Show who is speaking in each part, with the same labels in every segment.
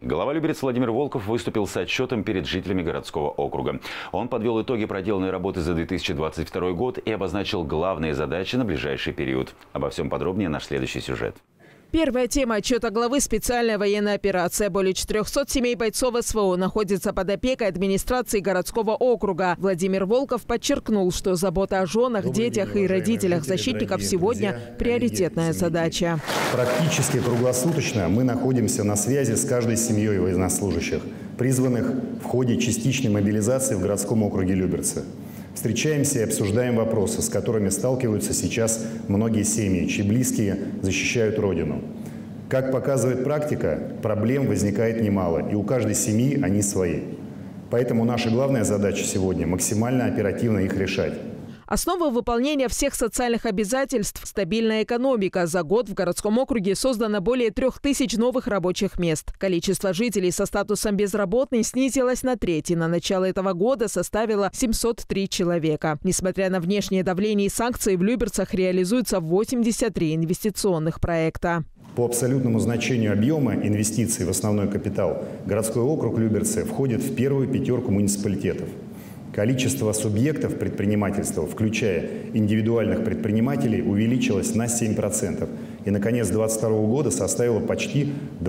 Speaker 1: Глава Люберец Владимир Волков выступил с отчетом перед жителями городского округа. Он подвел итоги проделанной работы за 2022 год и обозначил главные задачи на ближайший период. Обо всем подробнее наш следующий сюжет.
Speaker 2: Первая тема отчета главы – специальная военная операция. Более 400 семей бойцов СВО находятся под опекой администрации городского округа. Владимир Волков подчеркнул, что забота о женах, детях и родителях защитников сегодня – приоритетная задача.
Speaker 3: Практически круглосуточно мы находимся на связи с каждой семьей военнослужащих, призванных в ходе частичной мобилизации в городском округе Люберцы. Встречаемся и обсуждаем вопросы, с которыми сталкиваются сейчас многие семьи, чьи близкие защищают Родину. Как показывает практика, проблем возникает немало, и у каждой семьи они свои. Поэтому наша главная задача сегодня – максимально оперативно их решать.
Speaker 2: Основа выполнения всех социальных обязательств – стабильная экономика. За год в городском округе создано более 3000 новых рабочих мест. Количество жителей со статусом безработный снизилось на треть и на начало этого года составило 703 человека. Несмотря на внешнее давление и санкции, в Люберцах реализуется 83 инвестиционных проекта.
Speaker 3: По абсолютному значению объема инвестиций в основной капитал городской округ Люберцы входит в первую пятерку муниципалитетов. Количество субъектов предпринимательства, включая индивидуальных предпринимателей, увеличилось на 7%. И на конец 2022 года составило почти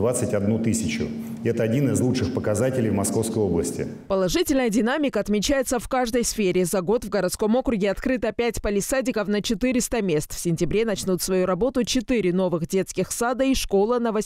Speaker 3: 21 тысячу. Это один из лучших показателей в Московской области.
Speaker 2: Положительная динамика отмечается в каждой сфере. За год в городском округе открыто 5 палисадиков на 400 мест. В сентябре начнут свою работу 4 новых детских сада и школа на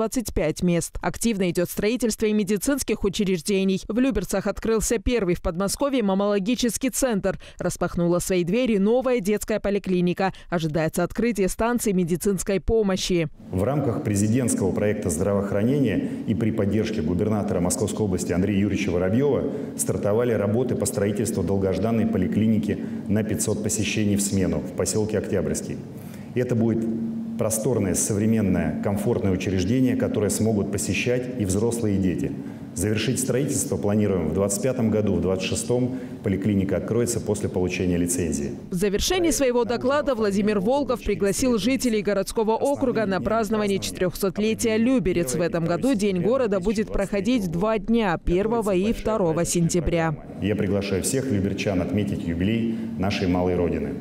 Speaker 2: 825 мест. Активно идет строительство и медицинских учреждений. В Люберцах открылся первый в Подмосковье маммологический центр. Распахнула свои двери новая детская поликлиника. Ожидается открытие станции медицинской помощи.
Speaker 3: В рамках президентского проекта здравоохранения и при поддержке губернатора Московской области Андрея Юрьевича Воробьева стартовали работы по строительству долгожданной поликлиники на 500 посещений в смену в поселке Октябрьский. Это будет просторное, современное, комфортное учреждение, которое смогут посещать и взрослые, и дети. Завершить строительство планируем в 2025 году, в 2026 поликлиника откроется после получения лицензии.
Speaker 2: В завершении своего доклада Владимир Волков пригласил жителей городского округа на празднование 400-летия Люберец. В этом году День города будет проходить 2 дня – 1 и 2 сентября.
Speaker 3: Я приглашаю всех люберчан отметить юбилей нашей малой Родины.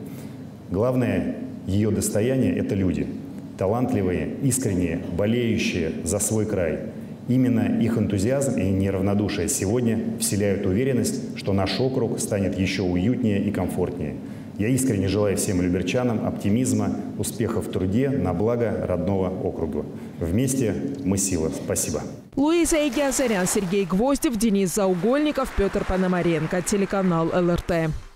Speaker 3: Главное ее достояние – это люди. Талантливые, искренние, болеющие за свой край. Именно их энтузиазм и неравнодушие сегодня вселяют уверенность, что наш округ станет еще уютнее и комфортнее. Я искренне желаю всем люберчанам оптимизма, успехов в труде на благо родного округа. Вместе мы сила. Спасибо.
Speaker 2: Луиза Егиазарян, Сергей Гвоздев, Денис Заугольников, Петр Пономаренко. Телеканал ЛРТ.